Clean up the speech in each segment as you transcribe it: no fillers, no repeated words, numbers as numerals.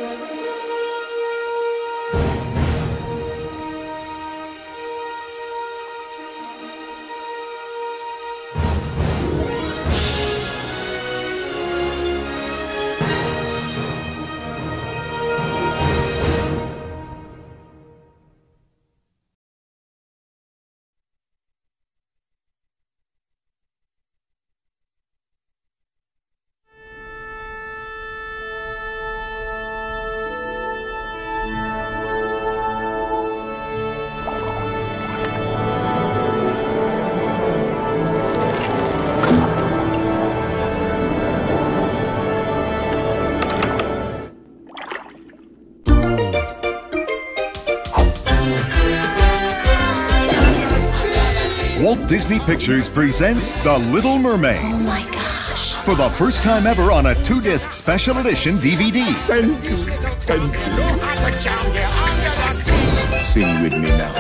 Walt Disney Pictures presents The Little Mermaid. Oh my gosh. For the first time ever on a 2-disc special edition DVD. Thank you. Thank you. Sing with me now.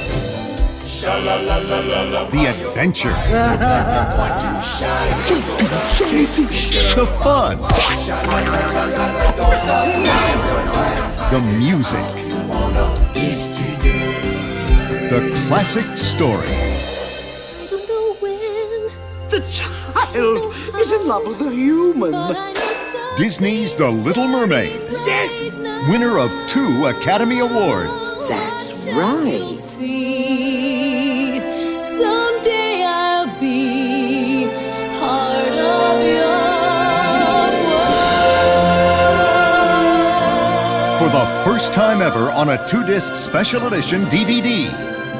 The adventure. The fun. The music. The classic story. The child is in love with a human. Disney's The Little Mermaid. Yes! Winner of 2 Academy Awards. That's right. Someday I'll be part of your world. For the first time ever on a 2-disc special edition DVD.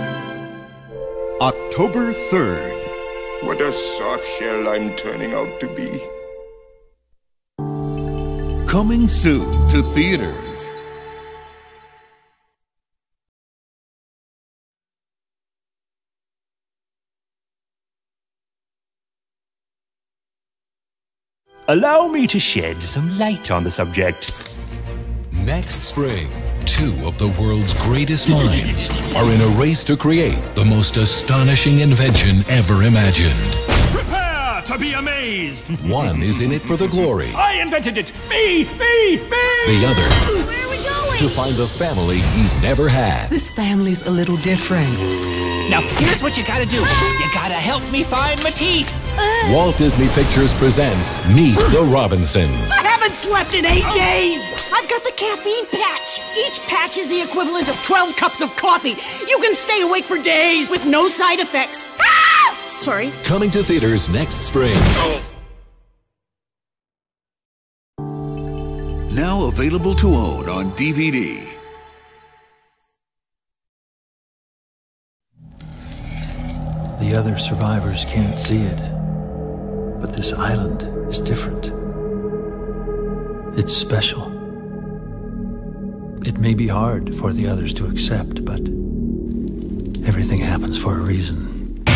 October 3rd. What a soft shell I'm turning out to be. Coming soon to theaters. Allow me to shed some light on the subject. Next spring, 2 of the world's greatest minds are in a race to create the most astonishing invention ever imagined. Prepare to be amazed! One is in it for the glory. I invented it! Me! The other, Where are we going? to find a family he's never had. This family's a little different. Now here's what you gotta do. You gotta help me find my teeth. Walt Disney Pictures presents Meet the Robinsons. I haven't slept in 8 days. I've got the caffeine patch. Each patch is the equivalent of 12 cups of coffee. You can stay awake for days with no side effects. Ah! Sorry. Coming to theaters next spring. Now available to own on DVD. The other survivors can't see it, but this island is different. It's special. It may be hard for the others to accept, but everything happens for a reason.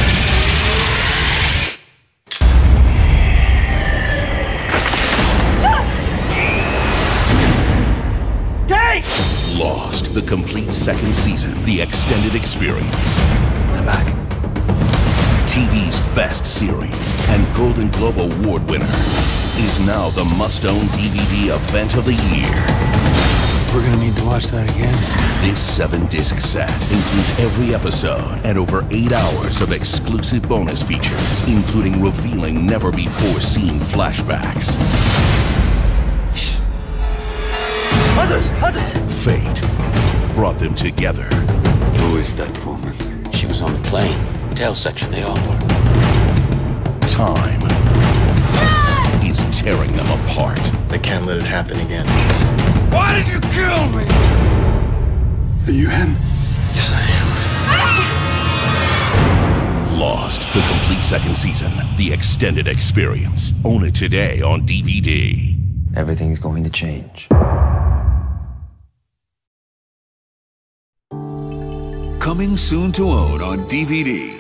Lost, the complete second season, the extended experience. I'm back. TV's best series and Golden Globe Award winner is now the must-own DVD event of the year. We're gonna need to watch that again. This 7-disc set includes every episode and over 8 hours of exclusive bonus features, including revealing never-before-seen flashbacks. Fate brought them together. Who is that woman? She was on the plane. Tail section, they all were. Time is tearing them apart. They can't let it happen again. Why did you kill me? Are you him? Yes, I am. Lost, the complete second season, the extended experience. Own it today on DVD. Everything's going to change. Coming soon to own on DVD.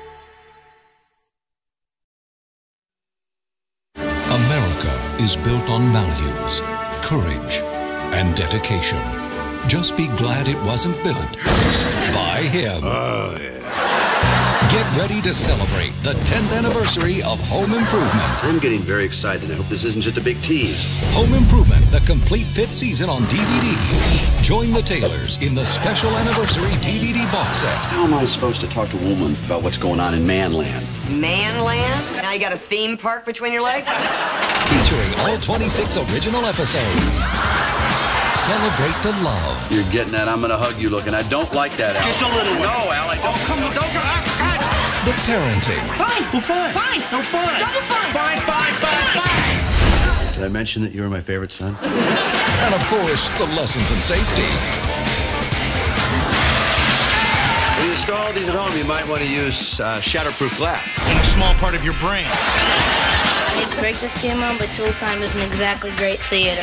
America is built on values, courage, and dedication. Just be glad it wasn't built by him. Oh, yeah. Get ready to celebrate the 10th anniversary of Home Improvement. I'm getting very excited. I hope this isn't just a big tease. Home Improvement, the complete 5th season on DVD. Join the Taylors in the special anniversary DVD box set. How am I supposed to talk to a woman about what's going on in Manland? Manland? Now you got a theme park between your legs? Featuring all 26 original episodes. Celebrate the love. You're getting that I'm gonna hug you look, and I don't like that, Al. Just a little one. No, Al, I don't. Come on, don't go. The parenting. Fine. Well, fine. Fine. No, fine. Double fine. Fine. Did I mention that you were my favorite son? And of course, the lessons in safety. When you install these at home, you might want to use shatterproof glass. In a small part of your brain. I hate to break this to you, Mom, but Tool Time isn't exactly great theater.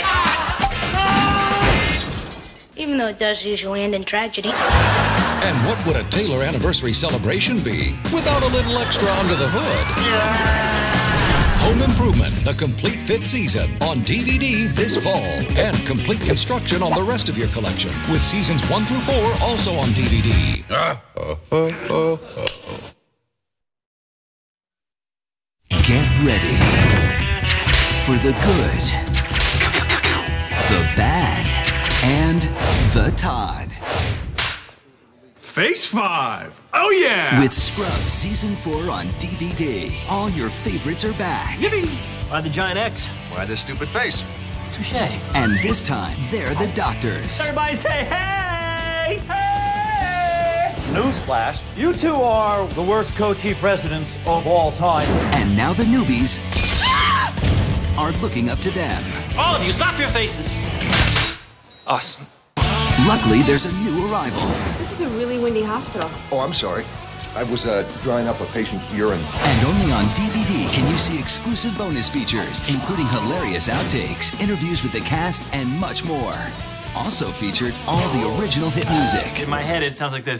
Even though it does usually end in tragedy. And what would a Taylor anniversary celebration be without a little extra under the hood? Home Improvement, the complete 5th season on DVD this fall. And complete construction on the rest of your collection with seasons 1 through 4 also on DVD. Get ready for the good, the bad, and the Todd. Phase 5. Oh, yeah. With Scrubs Season 4 on DVD. All your favorites are back. Yippee. Why the giant X? Why this stupid face? Touché. And this time, they're the doctors. Everybody say, hey! Hey! Newsflash, you two are the worst co-chief presidents of all time. And now the newbies are looking up to them. All of you, stop your faces. Awesome. Luckily, there's a new arrival. This is a really windy hospital. Oh, I'm sorry. I was drying up a patient's urine. And only on DVD can you see exclusive bonus features, including hilarious outtakes, interviews with the cast, and much more. Also featured all the original hit music. In my head, it sounds like this.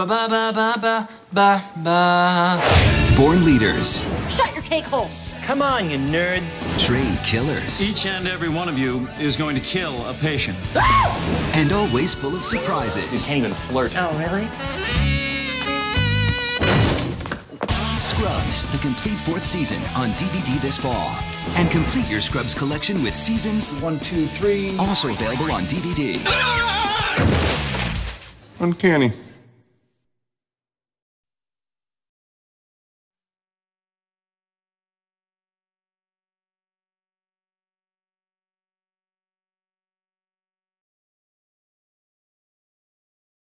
Ba-ba-ba-ba-ba-ba-ba. Born leaders. Shut your cake hole. Come on, you nerds. Trained killers. Each and every one of you is going to kill a patient. And always full of surprises. You can't even flirt. Oh, really? Scrubs, the complete 4th season on DVD this fall. And complete your Scrubs collection with seasons 1, 2, 3. Also available on DVD. Uncanny.